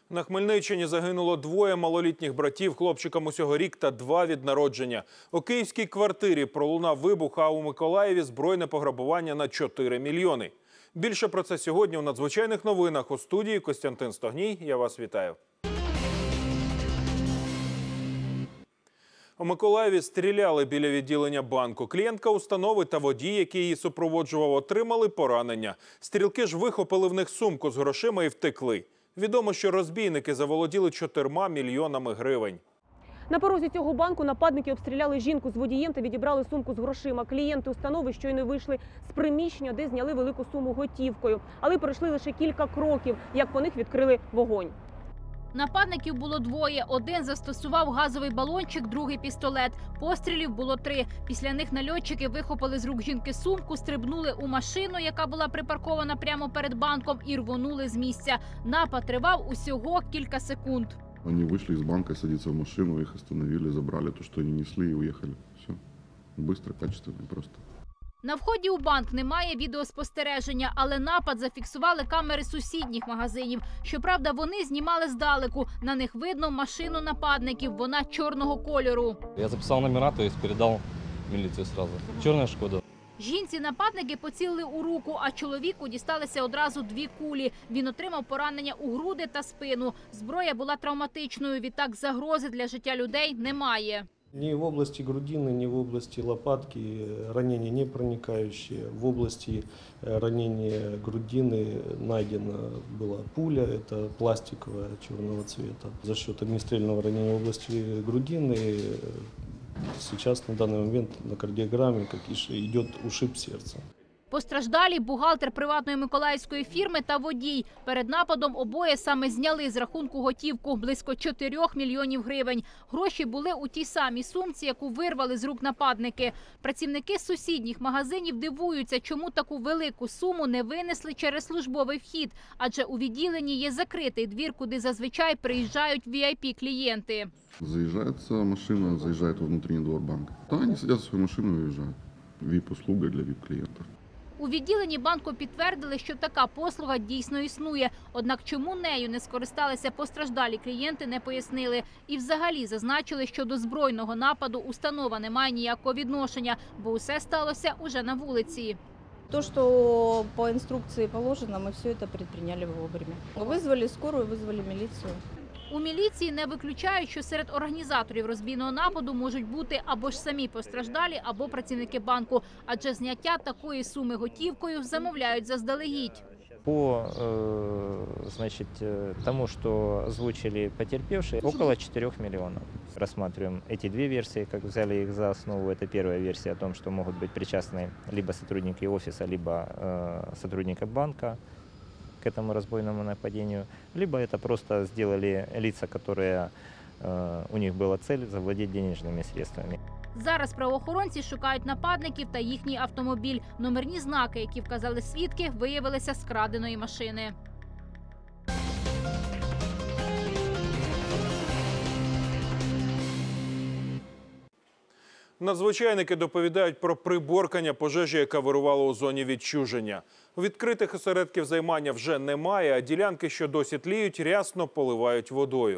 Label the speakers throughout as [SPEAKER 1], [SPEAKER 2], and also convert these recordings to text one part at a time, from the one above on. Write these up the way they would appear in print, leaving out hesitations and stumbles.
[SPEAKER 1] На Хмельниччині загинуло 2 малолітніх братів, хлопчикам усього рік та 2 від народження. У київській квартирі пролунав вибух, а у Миколаєві збройне пограбування на 4 мільйони. Більше про це сьогодні у надзвичайних новинах. У студії Костянтин Стогній. Я вас вітаю. У Миколаєві стріляли біля відділення банку. Клієнтка установи та водій, який її супроводжував, отримали поранення. Стрілки ж вихопили в них сумку з грошима і втекли. Відомо, що розбійники заволоділи 4 мільйонами гривень.
[SPEAKER 2] На порозі цього банку нападники обстріляли жінку з водієм та відібрали сумку з грошима. Клієнти установи щойно вийшли з приміщення, де зняли велику суму готівкою. Але пройшли лише кілька кроків, як по них відкрили вогонь.
[SPEAKER 3] Нападників було 2. Один застосував газовий балончик, другий – пістолет. Пострілів було 3. Після них нальотчики вихопили з рук жінки сумку, стрибнули у машину, яка була припаркована прямо перед банком, і рвонули з місця. Напад тривав усього кілька секунд.
[SPEAKER 4] Они вышли из банка, садятся в машину, их остановили, забрали то, что они несли, и уехали. Все. Быстро, качественно, просто.
[SPEAKER 3] На вході у банк немає відеоспостереження, але напад зафіксували камери сусідніх магазинів. Щоправда, вони знімали здалеку. На них видно машину нападників, вона чорного кольору.
[SPEAKER 5] Я записал номера, то есть передал милицию сразу. Черная Шкода.
[SPEAKER 3] Жінці нападники поцілили у руку, а чоловіку дісталися одразу 2 кулі. Він отримав поранення у груди та спину. Зброя була травматичною, відтак загрози для життя людей немає.
[SPEAKER 6] Ни в области грудины, ни в области лопатки ранения не проникающие. В области ранения грудины найдена была пуля, это пластиковая черного цвета. За счет огнестрельного ранения в области грудины сейчас на данный момент на кардиограмме идет ушиб сердца.
[SPEAKER 3] Постраждалі – бухгалтер приватної миколаївської фірми та водій. Перед нападом обоє саме зняли з рахунку готівку – близько 4 мільйонів гривень. Гроші були у тій самій сумці, яку вирвали з рук нападники. Працівники сусідніх магазинів дивуються, чому таку велику суму не винесли через службовий вхід. Адже у відділенні є закритий двір, куди зазвичай приїжджають VIP-клієнти.
[SPEAKER 4] Заезжается машина, заезжает во внутренний двор банка. Да, они садятся в свою машину и уезжают. VIP-услуга для VIP-клиентов.
[SPEAKER 3] У відділенні банку підтвердили, що така послуга дійсно існує. Однак чому нею не скористалися постраждалі клієнти, не пояснили. І взагалі зазначили, що до збройного нападу установа не має ніякого відношення, бо усе сталося уже на вулиці.
[SPEAKER 7] То, что по инструкции положено, мы все это предприняли вовремя. Вызвали скорую, вызвали милицию.
[SPEAKER 3] У міліції не виключають, що серед організаторів розбійного нападу можуть бути або ж самі постраждалі, або працівники банку. Адже зняття такої суми готівкою замовляють заздалегідь.
[SPEAKER 8] По тому, что озвучили потерпевшие, около 4 миллионов. Рассматриваем эти 2 версии, как взяли их за основу. Это первая версия о том, что могут быть причастны либо сотрудники офиса, либо сотрудники банка к этому разбойному нападению, либо это просто сделали лица, которые у них была цель завладеть денежными средствами.
[SPEAKER 3] Зараз правоохоронці шукають нападників та їхній автомобіль. Номерні знаки, які вказали свідки, виявилися з краденої машини.
[SPEAKER 1] Надзвичайники доповідають про приборкання пожежі, яка вирувала у зоні відчуження. Відкритих осередків займання вже немає, а ділянки, що досі тліють, рясно поливають водою.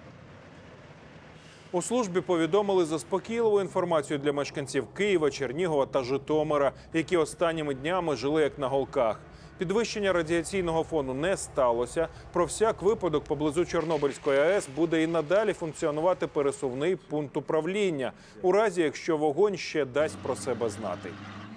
[SPEAKER 1] У службі повідомили заспокійливу інформацію для мешканців Києва, Чернігова та Житомира, які останніми днями жили як на голках. Підвищення радіаційного фону не сталося. Про всяк випадок поблизу Чорнобильської АЕС буде і надалі функціонувати пересувний пункт управління, у разі, якщо вогонь ще дасть про себе знати.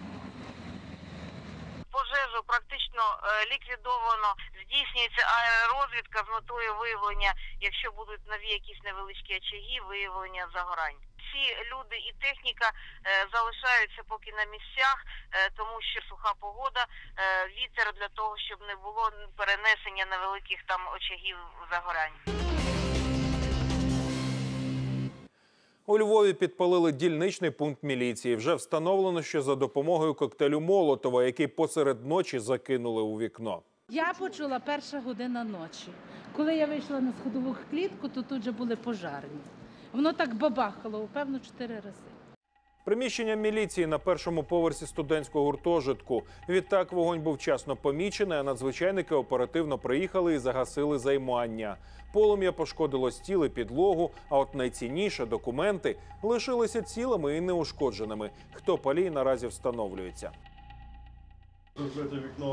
[SPEAKER 9] Пожежу практично ліквідовано, здійснюється аеророзвідка з метою виявлення, якщо будуть нові якісь невеличкі очаги, виявлення загорань. Всі люди і техніка залишаються поки на місцях, тому що суха погода, вітер для того, щоб не було перенесення невеликих там очагів загорань.
[SPEAKER 1] У Львові підпалили дільничний пункт міліції. Вже встановлено, що за допомогою коктейлю Молотова, який посеред ночі закинули у вікно.
[SPEAKER 10] Я почула 1 година ночі. Коли я вийшла на сходову клітку, то тут вже були пожарні. Воно так бабахало, певно, 4 рази.
[SPEAKER 1] Приміщення міліції на першому поверсі студентського гуртожитку. Відтак вогонь був вчасно помічений, а надзвичайники оперативно приїхали і загасили займання. Полум'я пошкодило стіл і підлогу, а от найцінніше – документи – лишилися цілими і неушкодженими. Хто палій, наразі встановлюється.
[SPEAKER 11] Розбите вікно.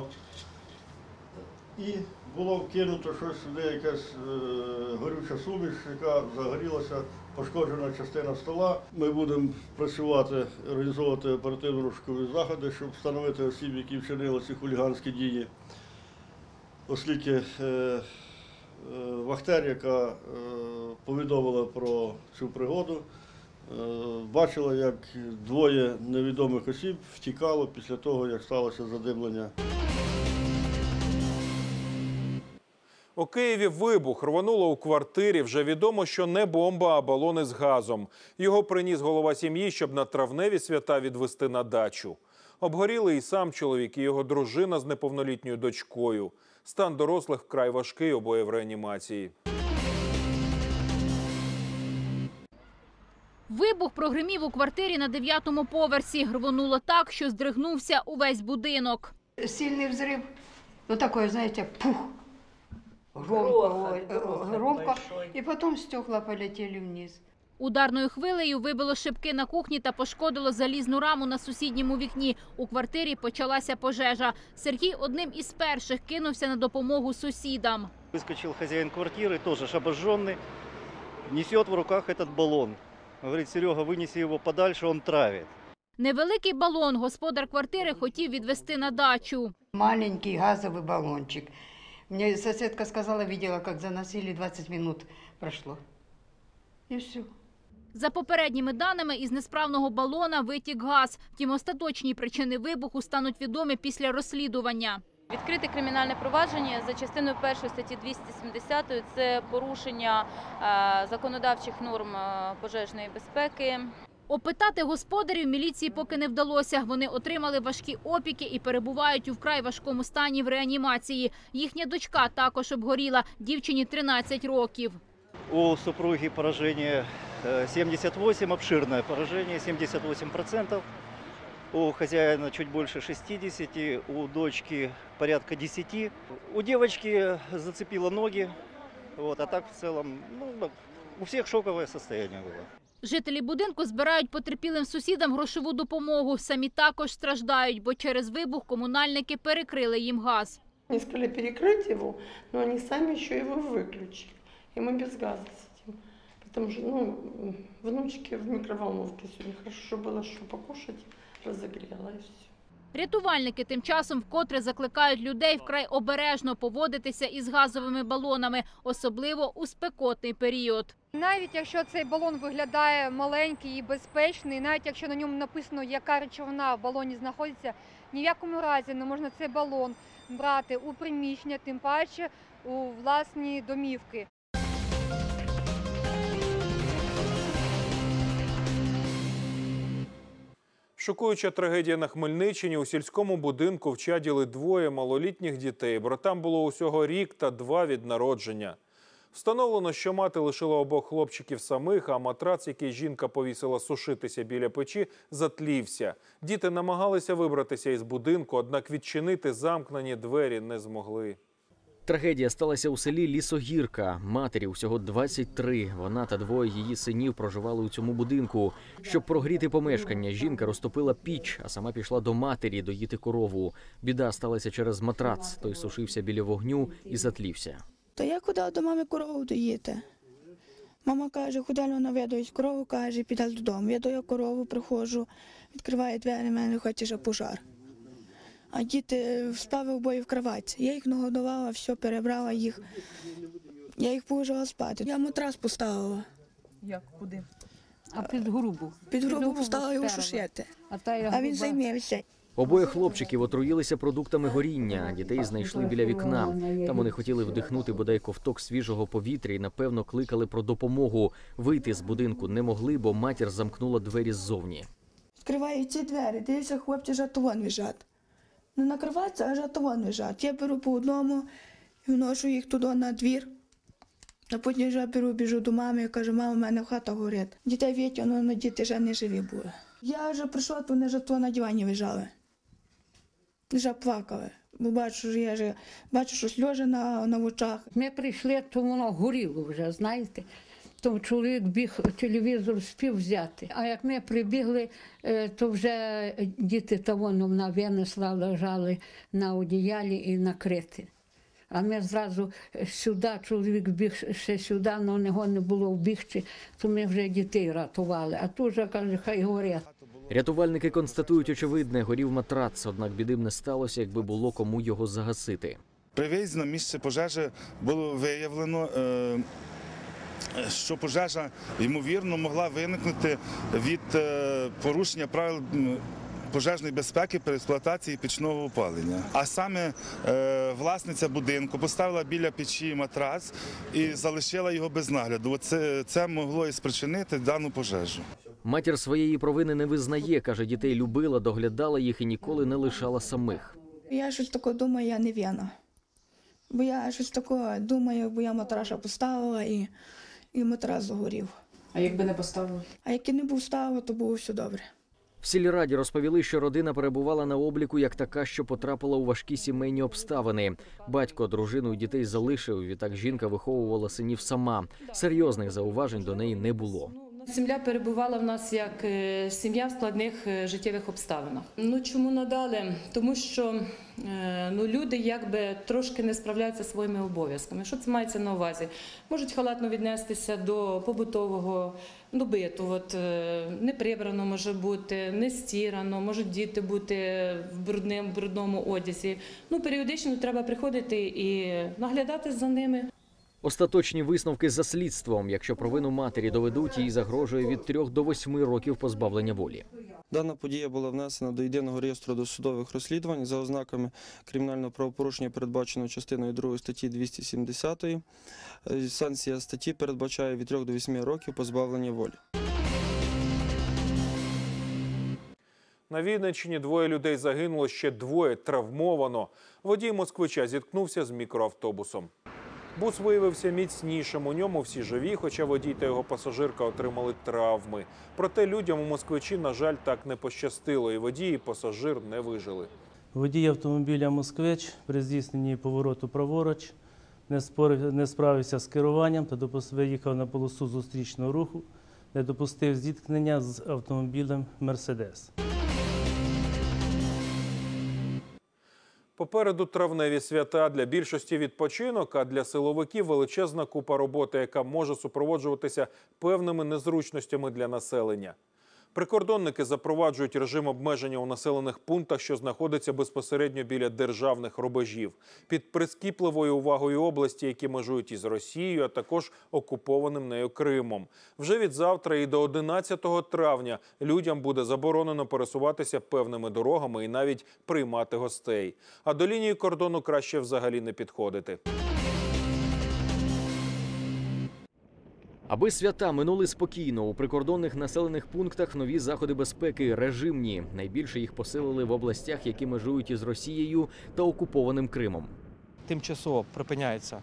[SPEAKER 11] І було вкинуто щось сюди, якась горюча суміш, яка загорілася, пошкоджена частина стола. Ми будемо працювати, організовувати оперативно-розшукові заходи, щоб встановити осіб, які вчинили ці хуліганські дії. Оскільки вахтер, яка повідомила про цю пригоду, бачила, як двоє невідомих осіб втікало після того, як сталося задимлення.
[SPEAKER 1] У Києві вибух, рвонуло у квартирі. Вже відомо, що не бомба, а балони з газом. Його приніс голова сім'ї, щоб на травневі свята відвезти на дачу. Обгоріли і сам чоловік, і його дружина з неповнолітньою дочкою. Стан дорослих вкрай важкий, обоє в реанімації.
[SPEAKER 3] Вибух прогримів у квартирі на 9-му поверсі. Рвонуло так, що здригнувся увесь будинок.
[SPEAKER 12] Сильный взрыв, ну такой, знаете, пух, громко, и потом стекла полетели вниз.
[SPEAKER 3] Ударною хвилею вибило шибки на кухні та пошкодило залізну раму на сусідньому вікні. У квартирі почалася пожежа. Сергій одним із перших кинувся на допомогу сусідам.
[SPEAKER 13] Выскочил хозяин квартиры, тоже обожженный, несет в руках этот баллон. Говорит: Серега, вынеси его подальше, он травит.
[SPEAKER 3] Невеликий балон господар квартири хотів відвести на дачу.
[SPEAKER 12] Маленький газовый баллончик. Мне соседка сказала, видела, как заносили, 20 минут прошло. И все.
[SPEAKER 3] За попередніми даними, із несправного балона витік газ. Втім, остаточні причини вибуху стануть відомі після розслідування.
[SPEAKER 14] Відкрите кримінальне провадження за частиною 1 статті 270 – це порушення законодавчих норм пожежної безпеки.
[SPEAKER 3] Опитати господарів міліції поки не вдалося. Вони отримали важкі опіки і перебувають у вкрай важкому стані в реанімації. Їхня дочка також обгоріла, дівчині 13 років.
[SPEAKER 13] У супруги поражение 78, обширное поражение, 78%. У хозяина чуть больше 60, у дочки порядка 10. У девочки зацепило ноги, вот, а так в целом у всех шоковое состояние было.
[SPEAKER 3] Жителі будинку збирають потерпілим сусідам грошову допомогу. Самі також страждають, бо через вибух комунальники перекрили їм газ.
[SPEAKER 15] Они сказали перекрыть его, но они сами еще его выключили. И мы без газа сидим. Потому что, внучке в микроволновке сегодня хорошо было, что покушать, разогрела и все.
[SPEAKER 3] Рятувальники тим часом вкотре закликають людей вкрай обережно поводитися із газовими балонами, особливо у спекотний період.
[SPEAKER 16] Навіть якщо цей балон виглядає маленький і безпечний, навіть якщо на ньому написано, яка речовина в балоні знаходиться, ні в якому разі не можна цей балон брати у приміщення, тим паче у власні домівки.
[SPEAKER 1] Шокуюча трагедія на Хмельниччині. У сільському будинку вчаділи двоє малолітніх дітей. Братам було усього рік та 2 від народження. Встановлено, що мати лишила обох хлопчиків самих, а матрац, який жінка повісила сушитися біля печі, затлівся. Діти намагалися вибратися із будинку, однак відчинити замкнені двері не змогли.
[SPEAKER 17] Трагедія сталася у селі Лісогірка. Матері усього 23. Вона та 2 її синів проживали у цьому будинку. Щоб прогріти помешкання, жінка розтопила піч, а сама пішла до матері доїти корову. Біда сталася через матрац. Той сушився біля вогню і затлівся.
[SPEAKER 18] То я ходила до мами корову доїти. Мама каже, ходила вона видоїть корову, каже, піде додому. Я дою корову, приходжу, відкриваю двері, мене хоче вже пожар. А діти спали обоє в кроватці. Я їх нагодувала, все, перебрала їх. Я їх положила спати. Я матрас поставила.
[SPEAKER 19] Як? Куди? А під грубу?
[SPEAKER 18] Під грубу поставила його сушити. А він займився.
[SPEAKER 17] Обоє хлопчиків отруїлися продуктами горіння. Дітей знайшли біля вікна. Там вони хотіли вдихнути бодай ковток свіжого повітря і, напевно, кликали про допомогу. Вийти з будинку не могли, бо матір замкнула двері ззовні.
[SPEAKER 18] Відкриваю ці двері, дивіться, хлопці жатовон лежать. Не на кроватці, а жатовон лежать. Я беру по одному і вношу їх туди на двір. А потім вже біжу до мами і кажу, мама, в мене хата горить. Дітей витягнули, але діти вже не живі були. Я вже прийшла, то вони вже то на дивані лежали. Вже плакали. Бо бачу, що сльози на очах.
[SPEAKER 20] Ми прийшли, то воно горіло вже, знаєте. То чоловік біг телевізор спів взяти. А як ми прибігли, то вже діти того вона винесла, лежали на одіялі і накриті. А ми зразу сюди, чоловік біг ще сюди, але у нього не було вбігти, то ми вже дітей рятували. А тут вже, каже, хай горять.
[SPEAKER 17] Рятувальники констатують очевидне – горів матрац, однак біди б не сталося, якби було кому його загасити.
[SPEAKER 21] При виїзді на місце пожежі було виявлено, що пожежа, ймовірно, могла виникнути від порушення правил пожежної безпеки при експлуатації пічного опалення. А саме власниця будинку поставила біля печі матрац і залишила його без нагляду. Це могло і спричинити дану пожежу.
[SPEAKER 17] Матір своєї провини не визнає, каже, дітей любила, доглядала їх і ніколи не лишала самих.
[SPEAKER 18] Я щось таке думаю, я не винна. Бо я щось таке думаю, бо я матраша поставила і матрас загорів.
[SPEAKER 19] А якби не поставили?
[SPEAKER 18] А як і не був ставила, то було все добре.
[SPEAKER 17] В сільраді розповіли, що родина перебувала на обліку як така, що потрапила у важкі сімейні обставини. Батько дружину і дітей залишив, відтак жінка виховувала синів сама. Серйозних зауважень до неї не було.
[SPEAKER 22] Сім'я перебувала в нас як сім'я в складних життєвих обставинах. Чому надали? Тому що люди якби трошки не справляються зі своїми обов'язками. Що це мається на увазі? Можуть халатно віднестися до побутового, до биту. Не прибрано може бути, не стірано, можуть діти бути в брудному одязі. Періодично треба приходити і наглядати за ними.
[SPEAKER 17] Остаточні висновки за слідством. Якщо провину матері доведуть, їй загрожує від 3 до 8 років позбавлення волі.
[SPEAKER 23] Дана подія була внесена до єдиного реєстру досудових розслідувань за ознаками кримінального правопорушення, передбаченого частиною 2 статті 270. Санкція статті передбачає від 3 до 8 років позбавлення волі.
[SPEAKER 1] На Вінниччині 2 людей загинуло, ще 2 травмовано. Водій москвича зіткнувся з мікроавтобусом. Бус виявився міцнішим, у ньому всі живі, хоча водій та його пасажирка отримали травми. Проте людям у Москвичі, на жаль, так не пощастило, і водій, і пасажир не вижили.
[SPEAKER 24] Водій автомобіля «Москвич» при здійсненні повороту праворуч не справився з керуванням та виїхав на полосу зустрічного руху, не допустив зіткнення з автомобілем «Мерседес».
[SPEAKER 1] Попереду травневі свята, для більшості відпочинок, а для силовиків величезна купа роботи, яка може супроводжуватися певними незручностями для населення. Прикордонники запроваджують режим обмеження у населених пунктах, що знаходяться безпосередньо біля державних рубежів, під прискіпливою увагою області, які межують із Росією, а також окупованим нею Кримом. Вже від завтра і до 11 травня людям буде заборонено пересуватися певними дорогами і навіть приймати гостей. А до лінії кордону краще взагалі не підходити.
[SPEAKER 17] Аби свята минули спокійно, у прикордонних населених пунктах нові заходи безпеки режимні. Найбільше їх посилили в областях, які межують із Росією та окупованим Кримом.
[SPEAKER 25] Тимчасово припиняється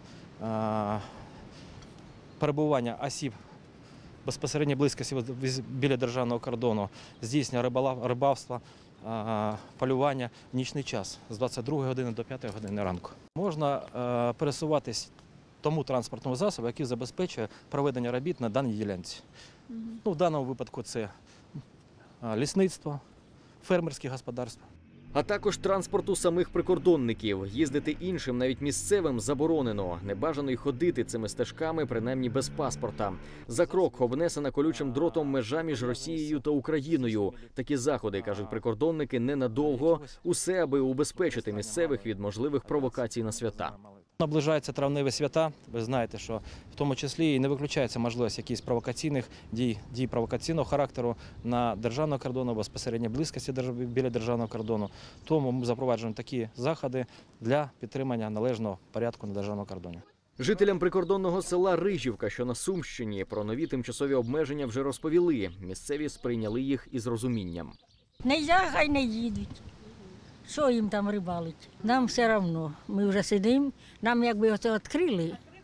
[SPEAKER 25] перебування осіб безпосередньо близькості біля державного кордону, здійснення рибалства, полювання в нічний час з 22 години до 5 години ранку. Можна пересуватись тому транспортному засобу, який забезпечує проведення робіт на даній ділянці. В даному випадку це лісництво, фермерські господарства.
[SPEAKER 17] А також транспорту самих прикордонників. Їздити іншим, навіть місцевим, заборонено. Не бажано й ходити цими стежками, принаймні без паспорта. За крок обнесена колючим дротом межа між Росією та Україною. Такі заходи, кажуть прикордонники, ненадовго. Усе, аби убезпечити місцевих від можливих провокацій на свята.
[SPEAKER 25] Наближаються травневі свята. Ви знаєте, що в тому числі і не виключається можливість якихось провокаційних дій провокаційного характеру на державному кордону, безпосередньо близькості біля державного кордону. Тому ми запроваджуємо такі заходи для підтримання належного порядку на державному кордоні.
[SPEAKER 17] Жителям прикордонного села Рижівка, що на Сумщині, про нові тимчасові обмеження вже розповіли. Місцеві сприйняли їх із розумінням.
[SPEAKER 26] Нельзя, хай не їдуть. Що їм там рибалить? Нам все одно. Ми вже сидимо, нам якби оце відкрили,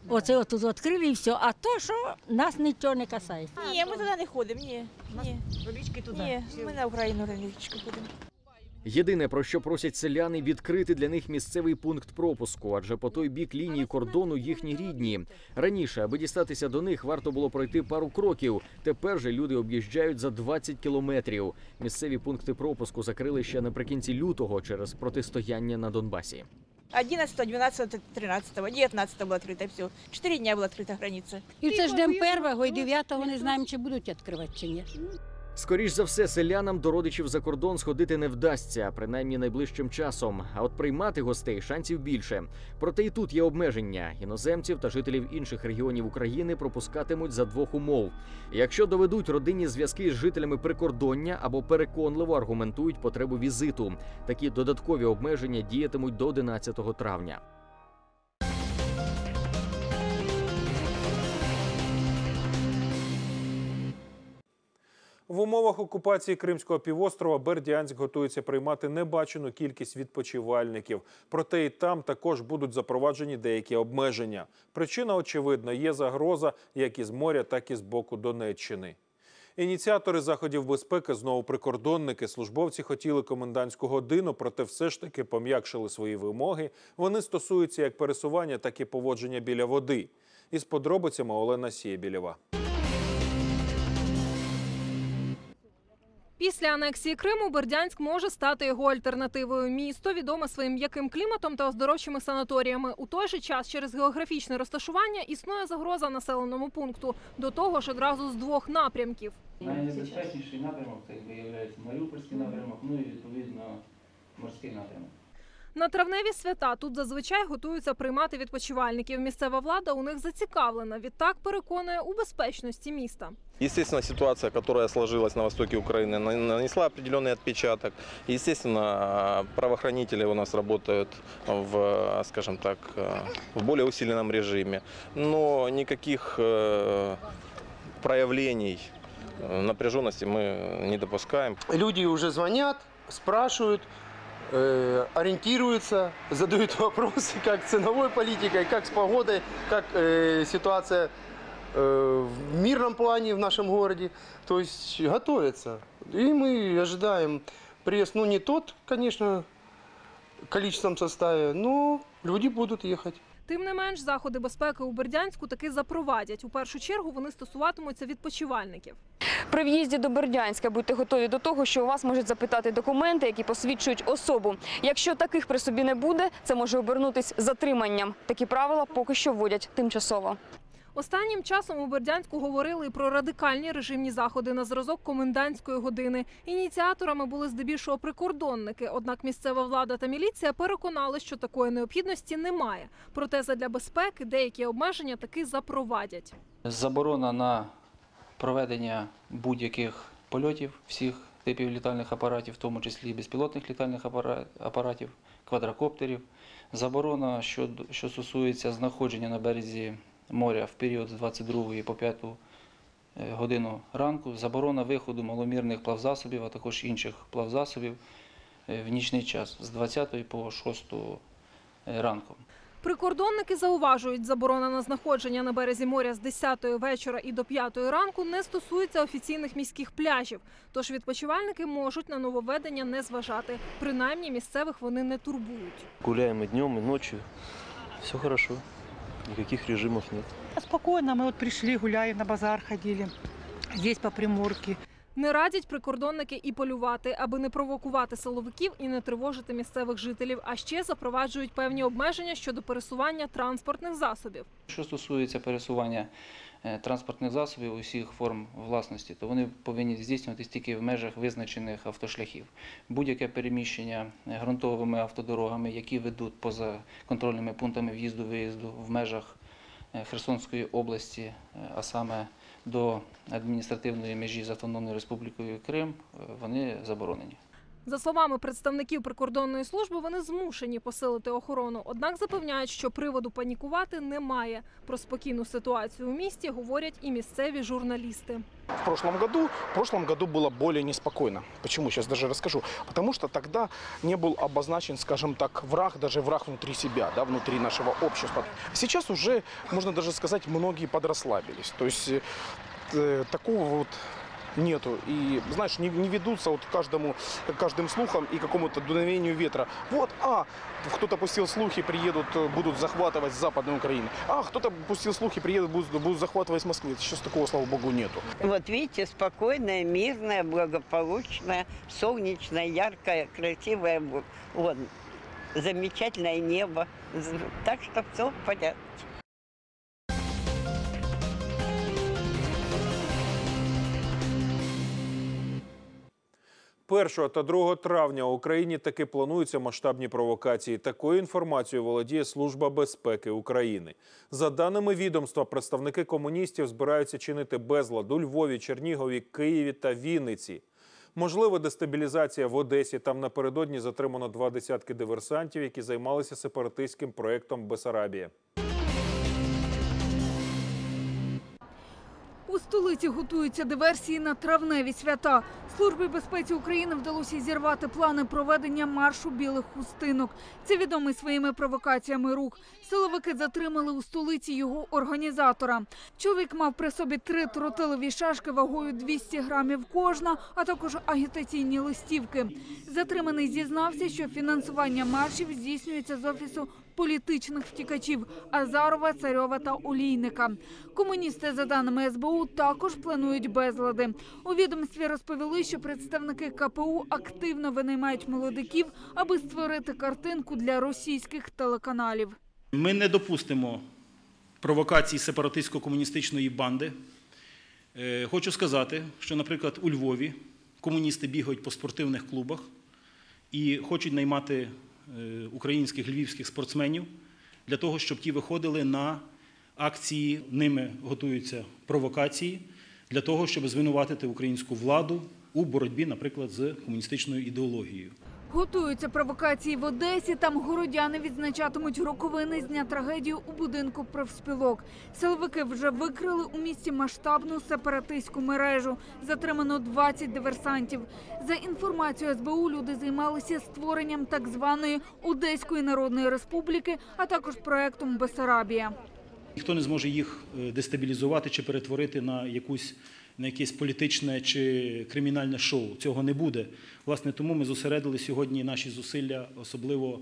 [SPEAKER 26] Оце отут відкрили і все, а то, що нас нічого не касається.
[SPEAKER 2] Ні, ми туди не ходимо, ні. Річки туди? Ні, ми на Україну на річку ходимо.
[SPEAKER 17] Єдине, про що просять селяни, відкрити для них місцевий пункт пропуску, адже по той бік лінії кордону їхні рідні. Раніше, аби дістатися до них, варто було пройти пару кроків. Тепер же люди об'їжджають за 20 кілометрів. Місцеві пункти пропуску закрили ще наприкінці лютого через протистояння на Донбасі.
[SPEAKER 2] 11, 12, 13, 19 було відкрито, все. 4 дня була відкрита границя.
[SPEAKER 20] І це ждемо 1-го і 9-го, не знаємо, чи будуть відкривати, чи ні.
[SPEAKER 17] Скоріш за все, селянам до родичів за кордон сходити не вдасться, принаймні найближчим часом. А от приймати гостей шансів більше. Проте і тут є обмеження. Іноземців та жителів інших регіонів України пропускатимуть за 2 умов. Якщо доведуть родинні зв'язки з жителями прикордоння або переконливо аргументують потребу візиту. Такі додаткові обмеження діятимуть до 11 травня.
[SPEAKER 1] В умовах окупації Кримського півострова Бердянськ готується приймати небачену кількість відпочивальників. Проте і там також будуть запроваджені деякі обмеження. Причина очевидна – є загроза як із моря, так і з боку Донеччини. Ініціатори заходів безпеки знову прикордонники. Службовці хотіли комендантську годину, проте все ж таки пом'якшили свої вимоги. Вони стосуються як пересування, так і поводження біля води. Із подробицями Олена Сєбєлєва.
[SPEAKER 4] Після анексії Криму Бердянськ може стати його альтернативою. Місто відоме своїм м'яким кліматом та оздоровчими санаторіями. У той же час через географічне розташування існує загроза населеному пункту. До того ж одразу з 2 напрямків.
[SPEAKER 5] Найнебезпечніший напрямок – це виявляється Маріупольський напрямок, ну і відповідно морський напрямок.
[SPEAKER 4] На травневі свята тут зазвичай готуються приймати відпочивальників. Місцева влада у них зацікавлена. Відтак переконує у безпечності міста.
[SPEAKER 6] Естественно, ситуация, которая сложилась на востоке Украины, нанесла определенный отпечаток. Естественно, правоохранители у нас работают в, скажем так, в более усиленном режиме. Но никаких проявлений напряженности мы не допускаем.
[SPEAKER 7] Люди уже звонят, спрашивают, ориентируются, задают вопросы, как с ценовой политикой, как с погодой, как ситуация в мирном плане в нашем городе. То есть готовятся. И мы ожидаем приезд, ну не тот, конечно, количеством составе, но люди будут ехать.
[SPEAKER 4] Тим не менш, заходи безпеки у Бердянську таки запровадять. У першу чергу вони стосуватимуться відпочивальників.
[SPEAKER 8] При в'їзді до Бердянська будьте готові до того, що у вас можуть запитати документи, які посвідчують особу. Якщо таких при собі не буде, це може обернутись затриманням. Такі правила поки що вводять тимчасово.
[SPEAKER 4] Останнім часом у Бердянську говорили і про радикальні режимні заходи на зразок комендантської години. Ініціаторами були здебільшого прикордонники. Однак місцева влада та міліція переконали, що такої необхідності немає. Проте задля безпеки деякі обмеження таки запровадять.
[SPEAKER 5] Заборона на проведення будь-яких польотів всіх типів літальних апаратів, в тому числі безпілотних літальних апаратів, квадрокоптерів. Заборона, що стосується знаходження на березі моря в період з 22 по 5 годину ранку. Заборона виходу маломірних плавзасобів, а також інших плавзасобів в нічний час з 20 по 6 ранку.
[SPEAKER 4] Прикордонники зауважують, заборона на знаходження на березі моря з 10 вечора і до 5 ранку не стосується офіційних міських пляжів. Тож відпочивальники можуть на нововведення не зважати. Принаймні місцевих вони не турбують.
[SPEAKER 27] Гуляємо днем і ночі. Все хорошо. Никаких режимов нет.
[SPEAKER 19] Спокойно, мы вот пришли, гуляем, на базар ходили, здесь по Приморке.
[SPEAKER 4] Не радять прикордонники і полювати, аби не провокувати силовиків і не тривожити місцевих жителів. А ще запроваджують певні обмеження щодо пересування транспортних засобів.
[SPEAKER 5] Що стосується пересування транспортних засобів усіх форм власності, то вони повинні здійснюватись тільки в межах визначених автошляхів. Будь-яке переміщення ґрунтовими автодорогами, які ведуть поза контрольними пунктами в'їзду-виїзду в межах Херсонської області, а саме до адміністративної межі з Автономною Республікою Крим, вони заборонені.
[SPEAKER 4] За словами представників прикордонної служби, вони змушені посилити охорону. Однак запевняють, що приводу панікувати немає. Про спокійну ситуацію у місті говорять і місцеві журналісти.
[SPEAKER 9] В прошлом году было более неспокойно. Почему? Сейчас даже расскажу. Потому что тогда не был обозначен, скажем так, враг, даже враг внутри себя, да, внутри нашего общества. Сейчас уже, можно даже сказать, многие подрасслабились. То есть такого вот нету. И, знаешь, не ведутся вот каждым слухом и какому-то дуновению ветра. Вот, кто-то пустил слухи, приедут, будут захватывать с Западной Украины. Кто-то пустил слухи, приедут, будут захватывать с Москвы. Сейчас такого, слава богу, нету.
[SPEAKER 10] Вот видите, спокойная, мирная, благополучная, солнечная, яркая, красивая, вот, замечательное небо. Так что все в порядке.
[SPEAKER 1] 1 та 2 травня у Україні таки плануються масштабні провокації. Такою інформацією володіє Служба безпеки України. За даними відомства, представники комуністів збираються чинити безлад у Львові, Чернігові, Києві та Вінниці. Можлива дестабілізація в Одесі. Там напередодні затримано 20 диверсантів, які займалися сепаратистським проєктом «Бессарабія».
[SPEAKER 11] У столиці готуються диверсії на травневі свята. Службі безпеки України вдалося зірвати плани проведення маршу білих хустинок. Це відомий своїми провокаціями рух. Силовики затримали у столиці його організатора. Чоловік мав при собі 3 тротилові шашки вагою 200 грамів кожна, а також агітаційні листівки. Затриманий зізнався, що фінансування маршів здійснюється з офісу політичних втікачів – Азарова, Царьова та Олійника. Комуністи, за даними СБУ, також планують безлади. У відомстві розповіли, що представники КПУ активно винаймають молодиків, аби створити картинку для російських телеканалів.
[SPEAKER 12] Ми не допустимо провокацій сепаратистсько-комуністичної банди. Хочу сказати, що, наприклад, у Львові комуністи бігають по спортивних клубах і хочуть наймати українських, львівських спортсменів для того, щоб ті виходили на акції. Ними готуються провокації для того, щоб звинуватити українську владу у боротьбі, наприклад, з комуністичною ідеологією.
[SPEAKER 11] Готуються провокації в Одесі. Там городяни відзначатимуть роковини з дня трагедії у будинку профспілок. Силовики вже викрили у місті масштабну сепаратистську мережу. Затримано 20 диверсантів. За інформацією СБУ, люди займалися створенням так званої Одеської Народної Республіки, а також проєктом «Бессарабія».
[SPEAKER 12] Ніхто не зможе їх дестабілізувати чи перетворити на якесь політичне чи кримінальне шоу. Цього не буде. Власне, тому ми зосередили сьогодні наші зусилля особливо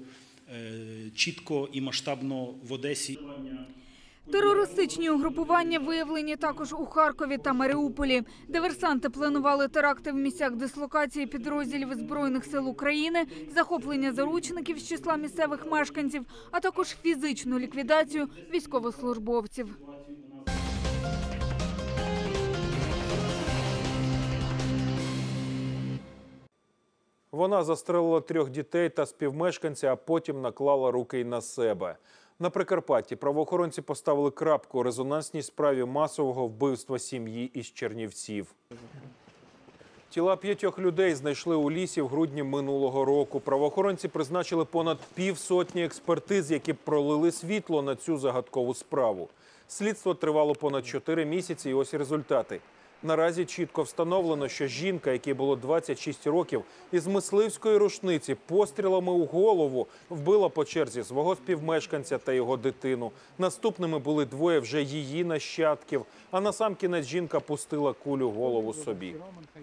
[SPEAKER 12] чітко і масштабно в Одесі.
[SPEAKER 11] Терористичні угрупування виявлені також у Харкові та Маріуполі. Диверсанти планували теракти в місцях дислокації підрозділів Збройних сил України, захоплення заручників з числа місцевих мешканців, а також фізичну ліквідацію військовослужбовців.
[SPEAKER 1] Вона застрелила 3 дітей та співмешканця, а потім наклала руки й на себе. На Прикарпатті правоохоронці поставили крапку у резонансній справі масового вбивства сім'ї із Чернівців. Тіла 5 людей знайшли у лісі в грудні минулого року. Правоохоронці призначили понад півсотні експертиз, які пролили світло на цю загадкову справу. Слідство тривало понад 4 місяці, і ось результати. Наразі чітко встановлено, що жінка, якій було 26 років, із мисливської рушниці пострілами у голову вбила по черзі свого співмешканця та його дитину. Наступними були 2 вже її нащадків, а насамкінець жінка пустила кулю в голову собі.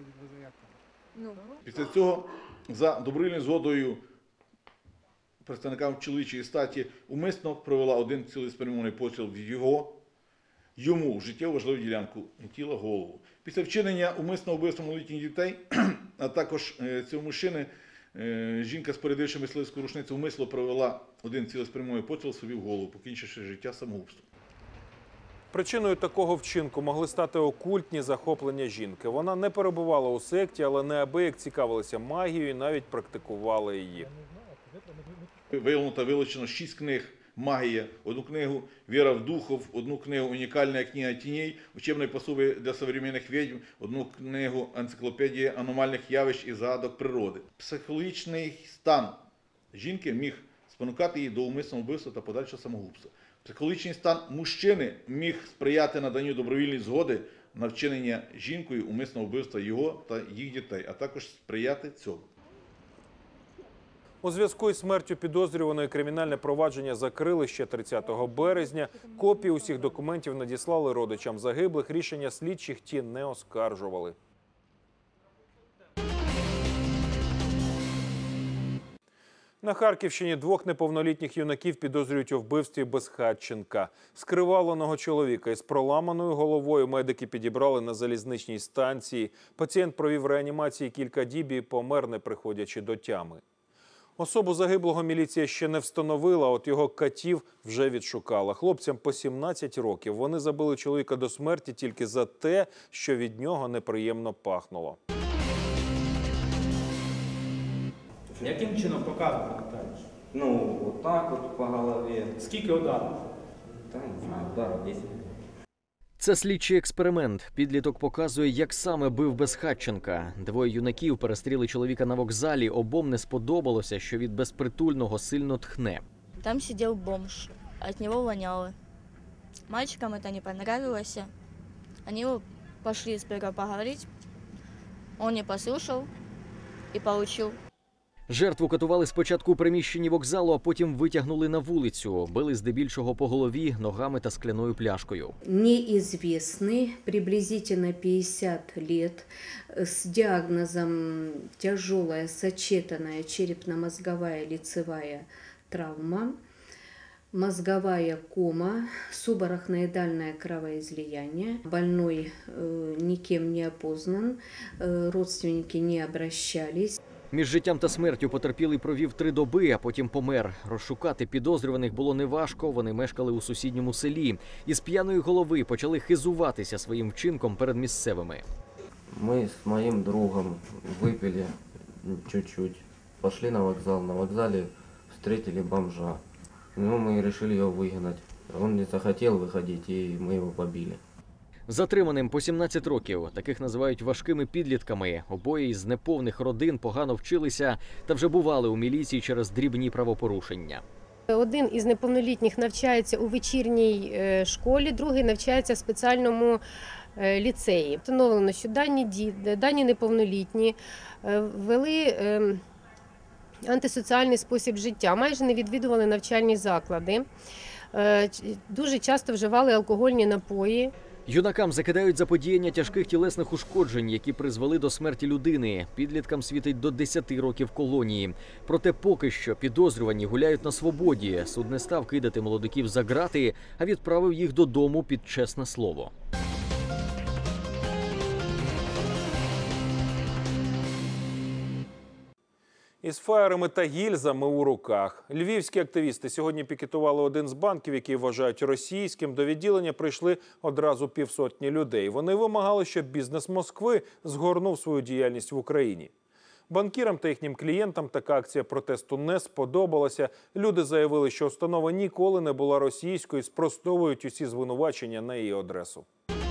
[SPEAKER 13] Після цього за добровільною згодою представникам чоловічої статі умисно провела один цілеспрямований постріл в йому життєво важливу ділянку тіла, голову. Після вчинення умисного вбивства малолітніх дітей, а також цього мужчини, жінка, спорядивши мисливську рушницю, умисно провела один цілеспрямований постріл собі в голову, покінчивши життя самогубством.
[SPEAKER 1] Причиною такого вчинку могли стати окультні захоплення жінки. Вона не перебувала у секті, але неабияк цікавилася магією і навіть практикувала її.
[SPEAKER 13] Виявлено та вилучено 6 книг «Магия», одну книгу «Вера в духов», одну книгу «Уникальная книга теней», учебное пособие для современных ведьм, одну книгу «Енциклопедія аномальних явищ і загадок природи». Психологічний стан жінки міг спонукати її до умисного вбивства та подальшого самогубства. Психологічний стан мужчини міг сприяти наданню добровільної згоди на вчинення жінкою умисного вбивства його та їх дітей, а також сприяти цьому.
[SPEAKER 1] У зв'язку із смертю підозрюваної кримінальне провадження закрили ще 30 березня. Копії усіх документів надіслали родичам загиблих. Рішення слідчих ті не оскаржували. На Харківщині 2 неповнолітніх юнаків підозрюють у вбивстві Безхатченка. Скривавленого чоловіка із проламаною головою медики підібрали на залізничній станції. Пацієнт провів реанімації кілька діб і помер, не приходячи до тями. Особу загиблого міліція ще не встановила, от його катів вже відшукала. Хлопцям по 17 років. Вони забили чоловіка до смерті тільки за те, що від нього неприємно пахнуло.
[SPEAKER 3] Яким чином показувати, Наталіш?
[SPEAKER 14] Ну, отак от по голові.
[SPEAKER 3] Скільки ударів?
[SPEAKER 14] Та не знаю, ударів 10.
[SPEAKER 17] Це слідчий експеримент. Підліток показує, як саме бив Безхатченка. 2 юнаків перестріли чоловіка на вокзалі. Обом не сподобалося, що від безпритульного сильно тхне.
[SPEAKER 15] Там сидел бомж. От него воняло. Мальчикам это не понравилось. Они пошли сперва поговорить. Он не послушал и получил.
[SPEAKER 17] Жертву катували спочатку у приміщенні вокзалу, а потім витягнули на вулицю. Били здебільшого по голові, ногами та скляною пляшкою.
[SPEAKER 16] Неизвестный, приблизительно 50 лет, с диагнозом тяжелая сочетанная черепно-мозговая лицевая травма, мозговая кома, субарахноидальное кровоизлияние. Больной никем не опознан, родственники не обращались.
[SPEAKER 17] Між життям та смертю потерпілий провів 3 доби, а потім помер. Розшукати підозрюваних було неважко, вони мешкали у сусідньому селі. Із п'яної голови почали хизуватися своїм вчинком перед місцевими.
[SPEAKER 14] Ми з моїм другом випили чуть-чуть, пішли на вокзал. На вокзалі встретили бомжа. Ну, ми вирішили його вигнати. Він не захотів виходити, і ми його побили.
[SPEAKER 17] Затриманим по 17 років. Таких називають важкими підлітками. Обоє із неповних родин погано вчилися та вже бували у міліції через дрібні правопорушення.
[SPEAKER 18] Один із неповнолітніх навчається у вечірній школі, другий навчається в спеціальному ліцеї. Встановлено, що дані неповнолітні вели антисоціальний спосіб життя, майже не відвідували навчальні заклади, дуже часто вживали алкогольні напої.
[SPEAKER 17] Юнакам закидають заподіяння тяжких тілесних ушкоджень, які призвели до смерті людини. Підліткам світить до 10 років колонії. Проте поки що підозрювані гуляють на свободі. Суд не став кидати молодиків за ґрати, а відправив їх додому під чесне слово.
[SPEAKER 1] Із фаєрами та гільзами у руках. Львівські активісти сьогодні пікетували один з банків, який вважають російським. До відділення прийшли одразу 500 людей. Вони вимагали, щоб бізнес Москви згорнув свою діяльність в Україні. Банкірам та їхнім клієнтам така акція протесту не сподобалася. Люди заявили, що установа ніколи не була російською, спростовують усі звинувачення на її адресу.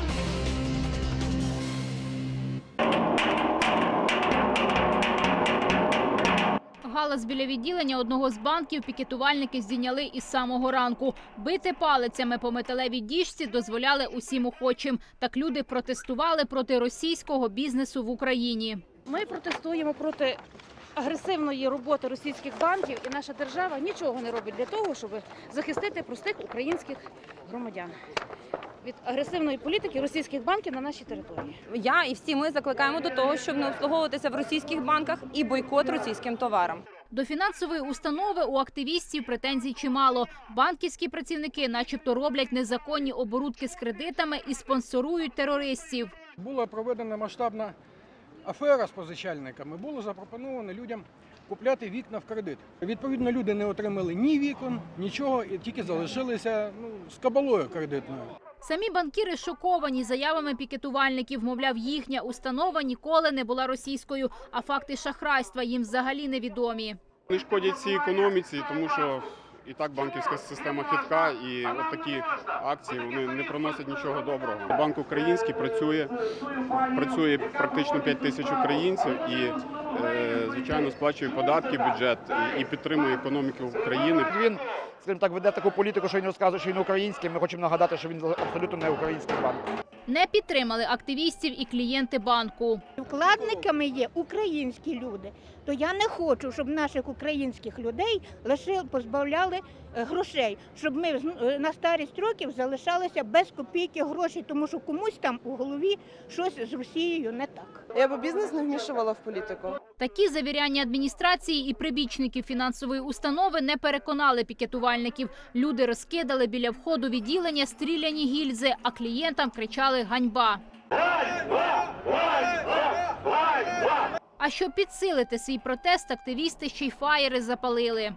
[SPEAKER 21] Галас біля відділення одного з банків пікетувальники здійняли із самого ранку. Бити палицями по металевій діжці дозволяли усім охочим. Так люди протестували проти російського бізнесу в Україні.
[SPEAKER 22] Ми протестуємо проти агресивної роботи російських банків, і наша держава нічого не робить для того, щоб захистити простих українських громадян від агресивної політики російських банків на нашій території.
[SPEAKER 8] Я і всі ми закликаємо до того, щоб не обслуговуватися в російських банках і бойкот російським товарам.
[SPEAKER 21] До фінансової установи у активістів претензій чимало. Банківські працівники начебто роблять незаконні оборудки з кредитами і спонсорують терористів.
[SPEAKER 28] Була проведена масштабна афера з позичальниками. Було запропоновано людям купляти вікна в кредит. Відповідно, люди не отримали ні вікон, нічого, і тільки залишилися з кабалою кредитною.
[SPEAKER 21] Самі банкіри шоковані заявами пікетувальників. Мовляв, їхня установа ніколи не була російською, а факти шахрайства їм взагалі невідомі.
[SPEAKER 29] Вони шкодять цій економіці, тому що
[SPEAKER 2] І так банківська система хитка, і от такі акції вони не приносять нічого доброго. Банк український працює практично 5 тисяч українців і, звичайно, сплачує податки, бюджет і підтримує економіку України.
[SPEAKER 6] Він, скажімо так, веде таку політику, що він розказує, що він український. Ми хочемо нагадати, що він абсолютно не український банк.
[SPEAKER 21] Не підтримали активістів і клієнти банку.
[SPEAKER 7] Вкладниками є українські люди, то я не хочу, щоб наших українських людей позбавляли грошей, щоб ми на старість років залишалися без копійки грошей, тому що комусь там у голові щось з Росією не так.
[SPEAKER 20] Я б бізнес не вмішувала в політику.
[SPEAKER 21] Такі завіряння адміністрації і прибічників фінансової установи не переконали пікетувальників. Люди розкидали біля входу відділення стріляні гільзи, а клієнтам кричали «Ганьба!». А щоб підсилити свій протест, активісти ще й фаєри запалили.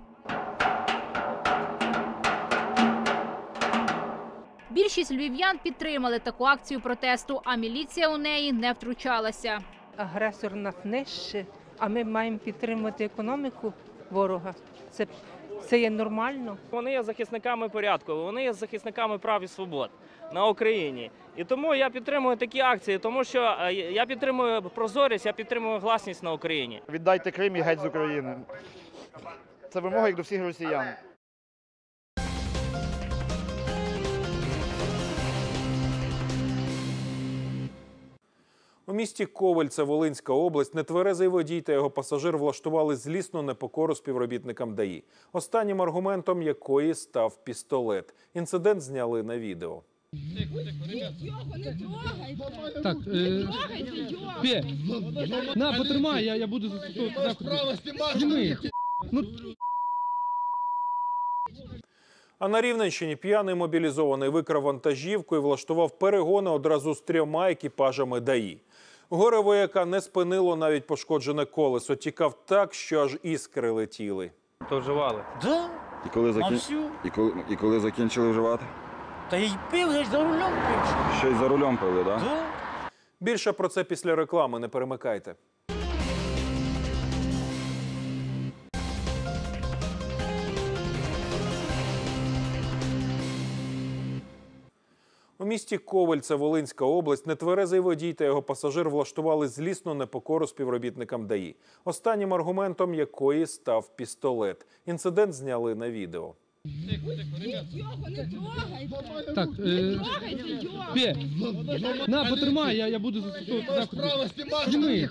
[SPEAKER 21] Більшість львів'ян підтримали таку акцію протесту, а міліція у неї не втручалася.
[SPEAKER 23] Агресор нас нищить, а ми маємо підтримувати економіку ворога. Це є нормально.
[SPEAKER 24] Вони є захисниками порядку, вони є захисниками прав і свобод на Україні. І тому я підтримую такі акції, тому що я підтримую прозорість, я підтримую гласність на Україні.
[SPEAKER 6] Віддайте Крим і геть з України. Це вимога як до всіх росіян.
[SPEAKER 1] У місті Ковель, це Волинська область, нетверезий водій та його пасажир влаштували злісну непокору співробітникам ДАІ, останнім аргументом якої став пістолет. Інцидент зняли на відео.
[SPEAKER 25] Так, на, потримай, я буду... Зніми.
[SPEAKER 1] А на Рівненщині п'яний мобілізований викрав вантажівку і влаштував перегони одразу з 3 екіпажами ДАІ. Горе вояка не спинило навіть пошкоджене колесо. Тікав так, що аж іскри летіли.
[SPEAKER 24] То вживали?
[SPEAKER 26] Да. І коли закінчили вживати?
[SPEAKER 25] Та й пив, за рулем пив.
[SPEAKER 26] Ще й за рулем пили, так?
[SPEAKER 25] Да.
[SPEAKER 1] Більше про це після реклами, не перемикайте. У місті Ковель, це Волинська область, нетверезий водій та його пасажир влаштували злісну непокору співробітникам ДАІ, останнім аргументом якої став пістолет. Інцидент зняли на відео.
[SPEAKER 25] Так, на, потримай, я буду... Зніми.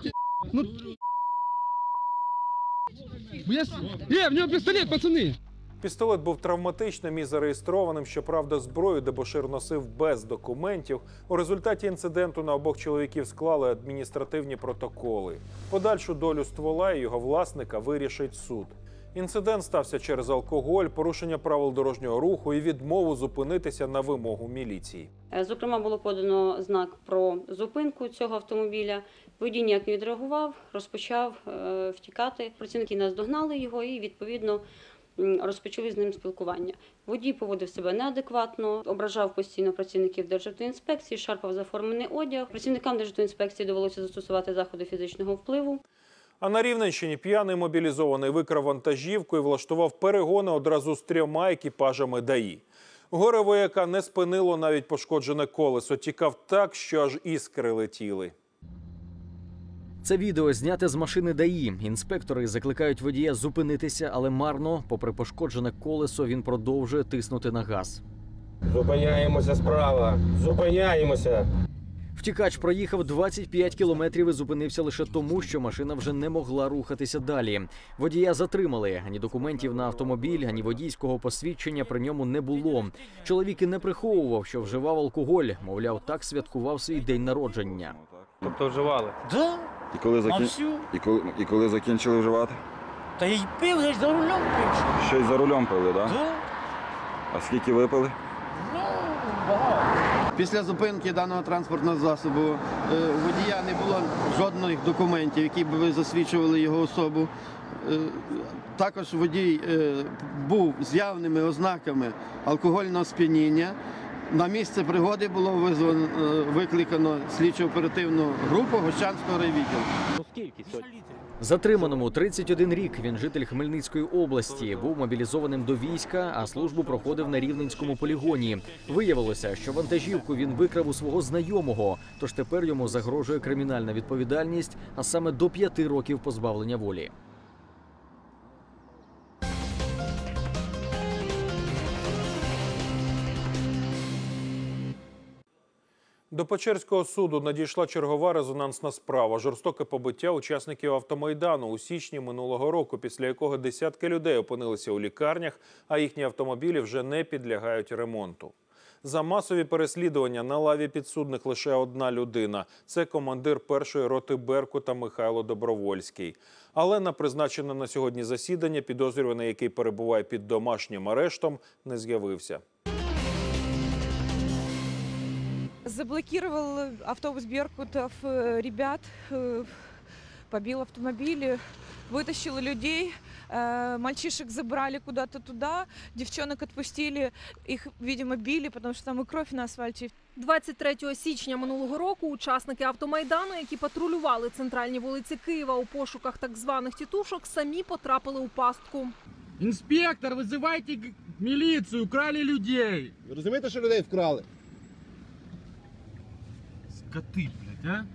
[SPEAKER 25] В нього пістолет, пацани!
[SPEAKER 1] Пістолет був травматичним і зареєстрованим, щоправда, зброю дебошир носив без документів. У результаті інциденту на обох чоловіків склали адміністративні протоколи. Подальшу долю ствола і його власника вирішить суд. Інцидент стався через алкоголь, порушення правил дорожнього руху і відмову зупинитися на вимогу міліції.
[SPEAKER 29] Зокрема, було подано знак про зупинку цього автомобіля. Водій ніяк не відреагував, розпочав втікати. Працівники наздогнали його і, відповідно, розпочали з ним спілкування. Водій поводив себе неадекватно, ображав постійно працівників Державтоінспекції, шарпав заформений одяг. Працівникам Державтоінспекції довелося застосувати заходи фізичного впливу.
[SPEAKER 1] А на Рівненщині п'яний мобілізований викрав вантажівку і влаштував перегони одразу з 3 екіпажами ДАІ. Горе вояка не спинило навіть пошкоджене колесо. Тікав так, що аж іскри летіли.
[SPEAKER 17] Це відео зняте з машини ДАІ. Інспектори закликають водія зупинитися, але марно. Попри пошкоджене колесо, він продовжує тиснути на газ.
[SPEAKER 30] Зупиняємося справа! Зупиняємося!
[SPEAKER 17] Втікач проїхав 25 кілометрів і зупинився лише тому, що машина вже не могла рухатися далі. Водія затримали. Ані документів на автомобіль, ані водійського посвідчення при ньому не було. Чоловік і не приховував, що вживав алкоголь. Мовляв, так святкував свій день народження.
[SPEAKER 24] Тобто вживали?
[SPEAKER 25] Да.
[SPEAKER 26] І коли закінчили вживати?
[SPEAKER 25] Та й пив, за рулем пив.
[SPEAKER 26] Ще й за рулем пили, так?
[SPEAKER 25] Да.
[SPEAKER 26] А скільки випили?
[SPEAKER 31] Після зупинки даного транспортного засобу у водія не було жодних документів, які б засвідчували його особу. Також водій був з явними ознаками алкогольного сп'яніння. На місце пригоди було викликано слідчо-оперативну групу Гощанського райвідділу.
[SPEAKER 24] Скільки сьогодні?
[SPEAKER 17] Затриманому 31 рік, він житель Хмельницької області, був мобілізованим до війська, а службу проходив на Рівненському полігоні. Виявилося, що вантажівку він викрав у свого знайомого, тож тепер йому загрожує кримінальна відповідальність, а саме до 5 років позбавлення волі.
[SPEAKER 1] До Печерського суду надійшла чергова резонансна справа – жорстоке побиття учасників автомайдану у січні минулого року, після якого десятки людей опинилися у лікарнях, а їхні автомобілі вже не підлягають ремонту. За масові переслідування на лаві підсудних лише одна людина – це командир першої роти «Беркута» Михайло Добровольський. Але на призначене на сьогодні засідання підозрюваний, який перебуває під домашнім арештом, не з'явився.
[SPEAKER 3] Заблокировал автобус Беркутов ребят, побил автомобили, вытащил людей, мальчишек забрали куда-то туда, девчонок отпустили, их, видимо, били, потому что там и кровь на асфальте.
[SPEAKER 4] 23 січня минулого року учасники автомайдану, які патрулювали центральні вулиці Києва у пошуках так званих тітушок, самі потрапили у пастку.
[SPEAKER 25] Інспектор, визивайте міліцію, вкрали людей.
[SPEAKER 5] Ви розумієте, що людей вкрали?
[SPEAKER 25] Скоти, блядь, а?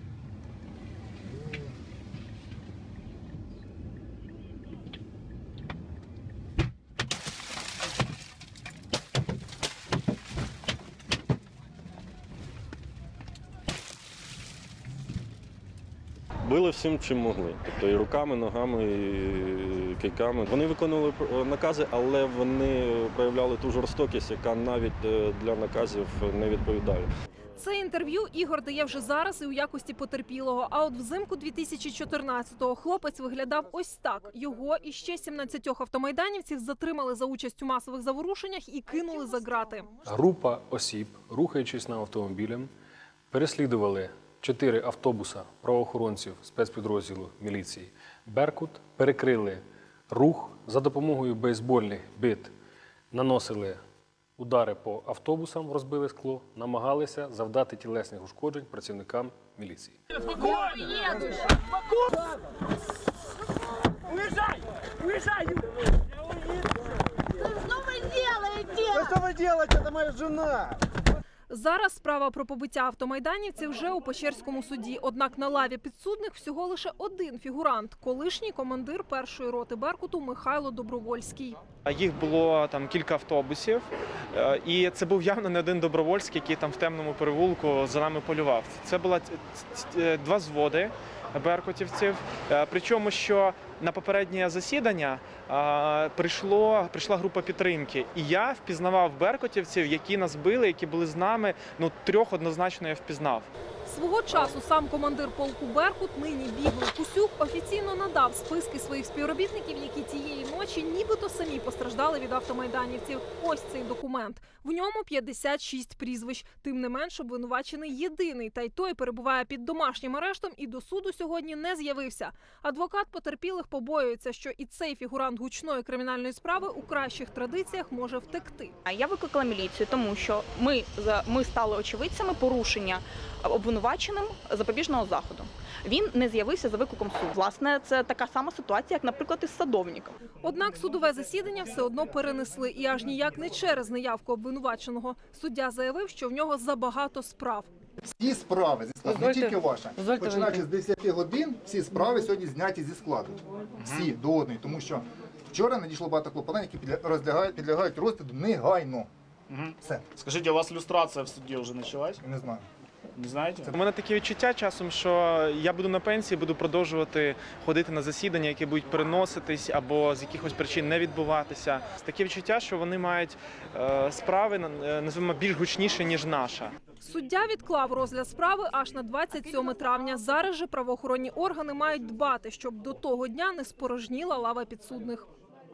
[SPEAKER 30] Били всім, чим могли. Тобто і руками, ногами, і кийками. Вони виконували накази, але вони проявляли ту жорстокість, яка навіть для наказів не відповідає.
[SPEAKER 4] Це інтерв'ю Ігор дає вже зараз і у якості потерпілого. А от взимку 2014-го хлопець виглядав ось так. Його і ще 17 автомайданівців затримали за участь у масових заворушеннях і кинули за ґрати.
[SPEAKER 9] Група осіб, рухаючись на автомобілем, переслідували 4 автобуса правоохоронців спецпідрозділу міліції «Беркут», перекрили рух за допомогою бейсбольних бит, наносили удари по автобусам, розбили скло, намагалися завдати тілесних ушкоджень працівникам міліції.
[SPEAKER 5] Уезжай! Уезжай! Что вы делаете? Что вы делаете? Это моя жена!
[SPEAKER 4] Зараз справа про побиття автомайданівців вже у Печерському суді. Однак на лаві підсудних всього лише один фігурант – колишній командир першої роти «Беркуту» Михайло Добровольський.
[SPEAKER 10] Їх було там кілька автобусів, і це був явно не один Добровольський, який там в темному перевулку за нами полював. Це було 2 зводи беркутівців, причому що на попереднє засідання прийшла група підтримки. І я впізнавав беркутівців, які нас били, які були з нами, 3 однозначно я впізнав.
[SPEAKER 4] Свого часу сам командир полку «Беркут», нині Біглий Кусюк, офіційно надав списки своїх співробітників, які тієї ночі нібито самі постраждали від автомайданівців. Ось цей документ. В ньому 56 прізвищ. Тим не менш, обвинувачений єдиний, та й той перебуває під домашнім арештом і до суду сьогодні не з'явився. Адвокат потерпілих побоюється, що і цей фігурант гучної кримінальної справи у кращих традиціях може втекти.
[SPEAKER 11] Я викликала міліцію, тому що ми стали очевидцями порушення обвинуваченим запобіжного заходу. Він не з'явився за викликом суду. Власне, це така сама ситуація, як, наприклад, із садовником.
[SPEAKER 4] Однак судове засідання все одно перенесли. І аж ніяк не через неявку обвинуваченого. Суддя заявив, що в нього забагато справ.
[SPEAKER 12] Всі справи, не тільки ваша, починаючи з 10 годин, всі справи сьогодні зняті зі складу. Всі до одної, тому що вчора надійшло багато клопотань, які підлягають розгляду негайно. Все.
[SPEAKER 13] Скажіть, у вас люстрація в суді вже почалась?
[SPEAKER 12] Не знаю.
[SPEAKER 13] Не знаєте?
[SPEAKER 10] У мене таке відчуття часом, що я буду на пенсії, буду продовжувати ходити на засідання, які будуть переноситись або з якихось причин не відбуватися. Таке відчуття, що вони мають справи, називаємо, більш гучніші, ніж наша.
[SPEAKER 4] Суддя відклав розгляд справи аж на 27 травня. Зараз же правоохоронні органи мають дбати, щоб до того дня не спорожніла лава підсудних.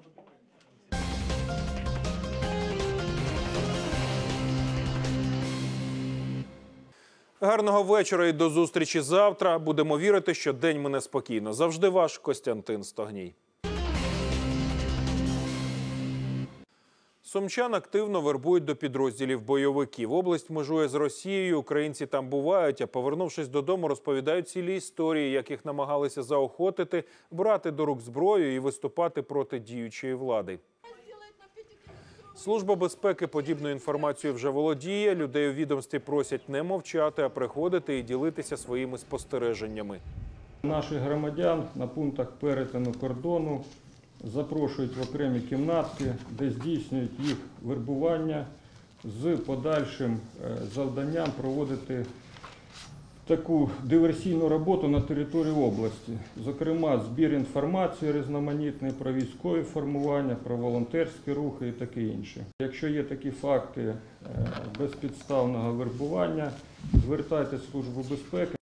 [SPEAKER 1] Гарного вечора і до зустрічі завтра. Будемо вірити, що день мине спокійно. Завжди ваш Костянтин Стогній. Сумчан активно вербують до підрозділів бойовиків. Область межує з Росією, українці там бувають, а повернувшись додому, розповідають цілі історії, як їх намагалися заохотити, брати до рук зброю і виступати проти діючої влади. Служба безпеки подібною інформацією вже володіє. Людей у відомстві просять не мовчати, а приходити і ділитися своїми спостереженнями.
[SPEAKER 2] Наших громадян на пунктах перетину кордону запрошують в окремі кімнатки, де здійснюють їх вербування з подальшим завданням проводити таку диверсійну роботу на території області. Зокрема, збір інформації різноманітної про військові формування, про волонтерські рухи і таке інше. Якщо є такі факти безпідставного вербування, звертайтеся в Службу безпеки.